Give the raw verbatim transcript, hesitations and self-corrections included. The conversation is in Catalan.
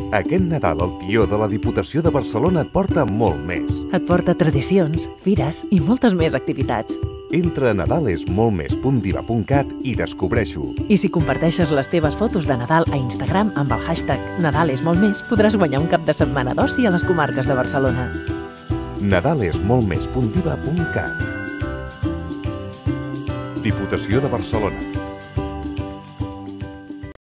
Aquest Nadal el tió de la Diputació de Barcelona et porta molt més. Et porta tradicions, fires i moltes més activitats. Entra a nadalesmoltmes punt diva punt cat i descobreix-ho. I si comparteixes les teves fotos de Nadal a Instagram amb el hashtag nadalesmoltmes, podràs guanyar un cap de setmana d'oci a les comarques de Barcelona. nadalesmoltmes punt diva punt cat. Diputació de Barcelona.